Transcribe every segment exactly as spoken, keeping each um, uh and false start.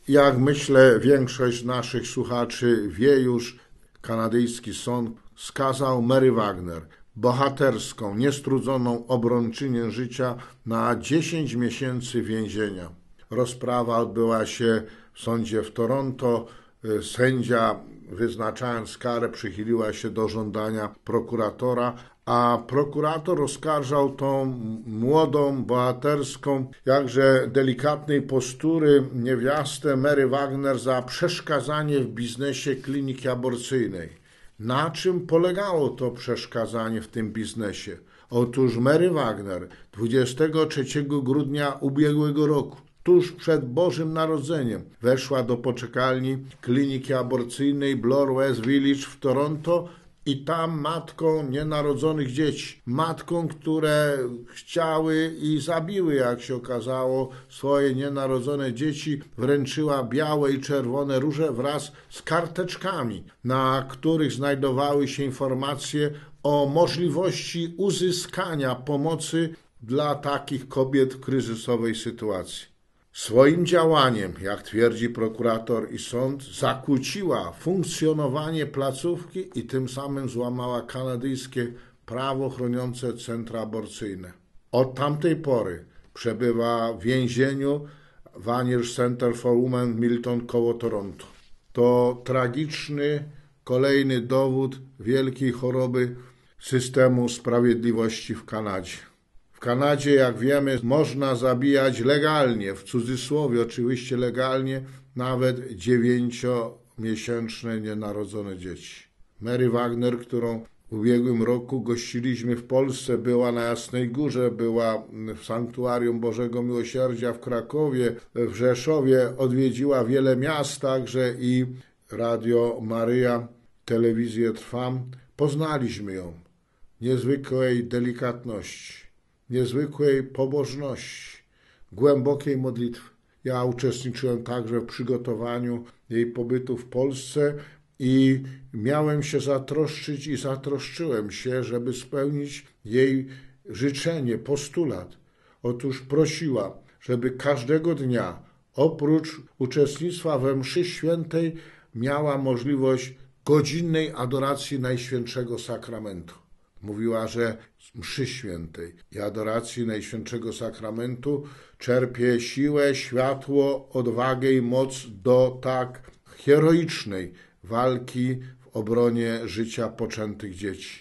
Jak myślę, większość naszych słuchaczy wie już, kanadyjski sąd skazał Mary Wagner, bohaterską, niestrudzoną obrończynię życia, na dziesięć miesięcy więzienia. Rozprawa odbyła się w sądzie w Toronto. Sędzia, wyznaczając karę, przychyliła się do żądania prokuratora, a prokurator oskarżał tą młodą, bohaterską, jakże delikatnej postury niewiastę Mary Wagner za przeszkadzanie w biznesie kliniki aborcyjnej. Na czym polegało to przeszkadzanie w tym biznesie? Otóż Mary Wagner dwudziestego trzeciego grudnia ubiegłego roku, tuż przed Bożym Narodzeniem, weszła do poczekalni kliniki aborcyjnej Bloor West Village w Toronto i tam matką nienarodzonych dzieci, matką, które chciały i zabiły, jak się okazało, swoje nienarodzone dzieci, wręczyła białe i czerwone róże wraz z karteczkami, na których znajdowały się informacje o możliwości uzyskania pomocy dla takich kobiet w kryzysowej sytuacji. Swoim działaniem, jak twierdzi prokurator i sąd, zakłóciła funkcjonowanie placówki i tym samym złamała kanadyjskie prawo chroniące centra aborcyjne. Od tamtej pory przebywa w więzieniu Vanier Center for Women w Milton koło Toronto. To tragiczny kolejny dowód wielkiej choroby systemu sprawiedliwości w Kanadzie. W Kanadzie, jak wiemy, można zabijać legalnie, w cudzysłowie oczywiście legalnie, nawet dziewięciomiesięczne nienarodzone dzieci. Mary Wagner, którą w ubiegłym roku gościliśmy w Polsce, była na Jasnej Górze, była w Sanktuarium Bożego Miłosierdzia w Krakowie, w Rzeszowie, odwiedziła wiele miast, także i Radio Maryja, telewizję Trwam. Poznaliśmy ją, niezwykłej delikatności, niezwykłej pobożności, głębokiej modlitwy. Ja uczestniczyłem także w przygotowaniu jej pobytu w Polsce i miałem się zatroszczyć i zatroszczyłem się, żeby spełnić jej życzenie, postulat. Otóż prosiła, żeby każdego dnia, oprócz uczestnictwa we mszy świętej, miała możliwość godzinnej adoracji Najświętszego Sakramentu. Mówiła, że z mszy świętej i adoracji Najświętszego Sakramentu czerpie siłę, światło, odwagę i moc do tak heroicznej walki w obronie życia poczętych dzieci.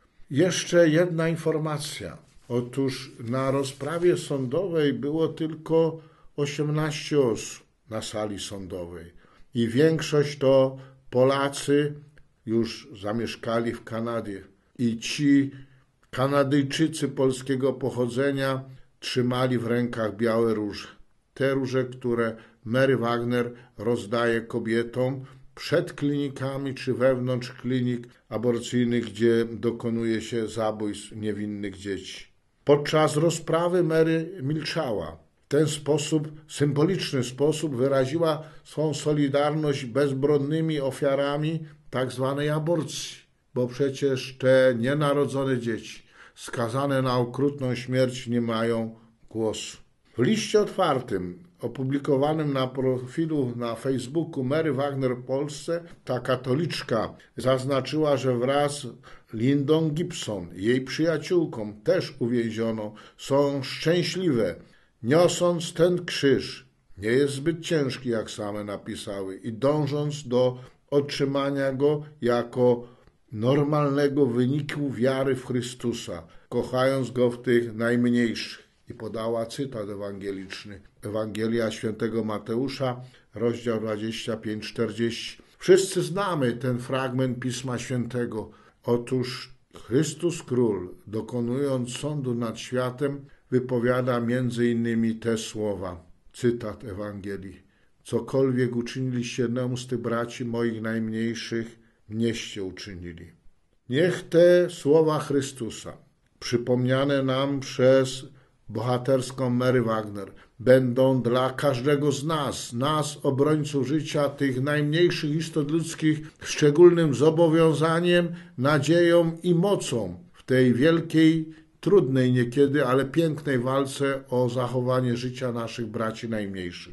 Jeszcze jedna informacja. Otóż na rozprawie sądowej było tylko osiemnaście osób na sali sądowej i większość to Polacy, już zamieszkali w Kanadzie. I ci Kanadyjczycy polskiego pochodzenia trzymali w rękach białe róże. Te róże, które Mary Wagner rozdaje kobietom przed klinikami czy wewnątrz klinik aborcyjnych, gdzie dokonuje się zabójstw niewinnych dzieci. Podczas rozprawy Mary milczała. W ten sposób, symboliczny sposób wyraziła swą solidarność bezbronnymi ofiarami tak zwanej aborcji. Bo przecież te nienarodzone dzieci skazane na okrutną śmierć nie mają głosu. W liście otwartym opublikowanym na profilu na Facebooku Mary Wagner w Polsce ta katoliczka zaznaczyła, że wraz z Lindą Gibson, jej przyjaciółką, też uwięzioną, są szczęśliwe, niosąc ten krzyż. Nie jest zbyt ciężki, jak same napisały, i dążąc do otrzymania go jako normalnego wyniku wiary w Chrystusa, kochając Go w tych najmniejszych. I podała cytat ewangeliczny. Ewangelia świętego Mateusza, rozdział dwudziesty piąty czterdzieści. Wszyscy znamy ten fragment Pisma Świętego. Otóż Chrystus Król, dokonując sądu nad światem, wypowiada między innymi te słowa. Cytat Ewangelii. Cokolwiek uczyniliście jednemu z tych braci moich najmniejszych, mnieście uczynili. Niech te słowa Chrystusa, przypomniane nam przez bohaterską Mary Wagner, będą dla każdego z nas, nas obrońców życia, tych najmniejszych istot ludzkich, szczególnym zobowiązaniem, nadzieją i mocą w tej wielkiej, trudnej niekiedy, ale pięknej walce o zachowanie życia naszych braci najmniejszych.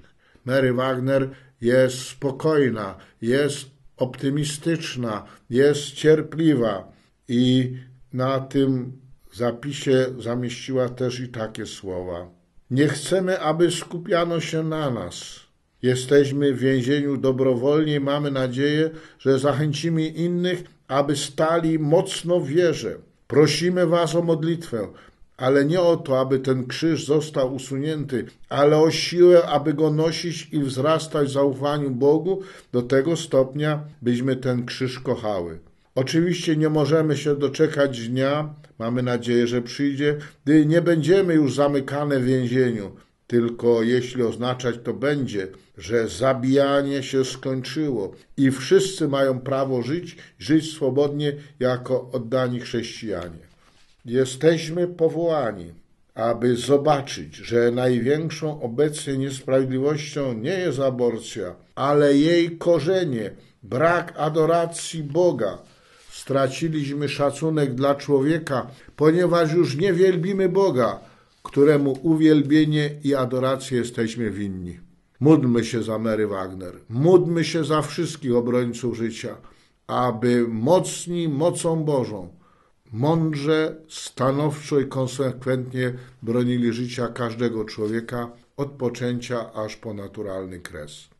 Mary Wagner jest spokojna, jest optymistyczna, jest cierpliwa i na tym zapisie zamieściła też i takie słowa. Nie chcemy, aby skupiano się na nas. Jesteśmy w więzieniu dobrowolnie i mamy nadzieję, że zachęcimy innych, aby stali mocno w wierze. Prosimy was o modlitwę, ale nie o to, aby ten krzyż został usunięty, ale o siłę, aby go nosić i wzrastać w zaufaniu Bogu do tego stopnia, byśmy ten krzyż kochały. Oczywiście nie możemy się doczekać dnia, mamy nadzieję, że przyjdzie, gdy nie będziemy już zamykane w więzieniu, tylko jeśli oznaczać to będzie, że zabijanie się skończyło i wszyscy mają prawo żyć, żyć swobodnie jako oddani chrześcijanie. Jesteśmy powołani, aby zobaczyć, że największą obecnie niesprawiedliwością nie jest aborcja, ale jej korzenie, brak adoracji Boga. Straciliśmy szacunek dla człowieka, ponieważ już nie wielbimy Boga, któremu uwielbienie i adorację jesteśmy winni. Módlmy się za Mary Wagner, módlmy się za wszystkich obrońców życia, aby mocni mocą Bożą mądrze, stanowczo i konsekwentnie bronili życia każdego człowieka od poczęcia aż po naturalny kres.